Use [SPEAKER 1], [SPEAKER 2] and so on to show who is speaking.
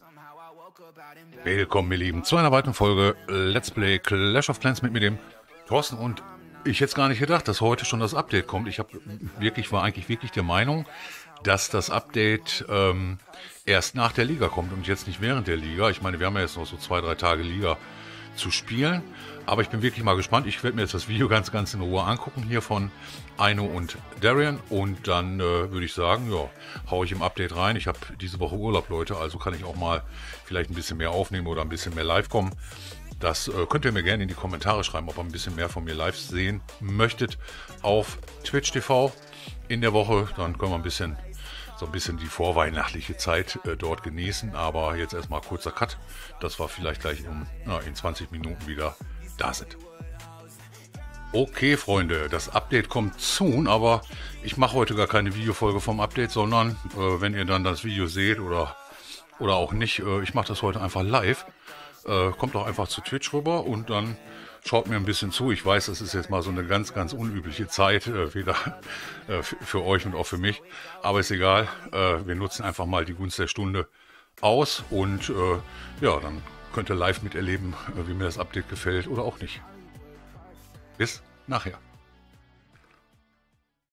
[SPEAKER 1] Willkommen, ihr Lieben, zu einer weiteren Folge Let's Play Clash of Clans mit mir, dem Thorsten. Und ich hätte gar nicht gedacht, dass heute schon das Update kommt. War eigentlich wirklich der Meinung, dass das Update erst nach der Liga kommt und jetzt nicht während der Liga. Ich meine, wir haben ja jetzt noch so 2-3 Tage Liga zu spielen. Aber ich bin wirklich mal gespannt. Ich werde mir jetzt das Video ganz in Ruhe angucken hier von Aino und Darian. Und dann würde ich sagen, ja, haue ich im Update rein. Ich habe diese Woche Urlaub, Leute, also kann ich auch mal vielleicht ein bisschen mehr aufnehmen oder ein bisschen mehr live kommen. Das könnt ihr mir gerne in die Kommentare schreiben, ob ihr ein bisschen mehr von mir live sehen möchtet auf Twitch TV in der Woche. Dann können wir so ein bisschen die vorweihnachtliche Zeit dort genießen. Aber jetzt erstmal kurzer Cut, dass wir vielleicht gleich in 20 Minuten wieder da sind. Okay, Freunde, das Update kommt soon, aber ich mache heute gar keine Videofolge vom Update, sondern wenn ihr dann das Video seht oder auch nicht, ich mache das heute einfach live. Kommt doch einfach zu Twitch rüber und dann schaut mir ein bisschen zu. Ich weiß, das ist jetzt mal so eine ganz unübliche Zeit, wieder für euch und auch für mich. Aber ist egal, wir nutzen einfach mal die Gunst der Stunde aus und ja, dann könnt ihr live miterleben, wie mir das Update gefällt oder auch nicht. Bis nachher.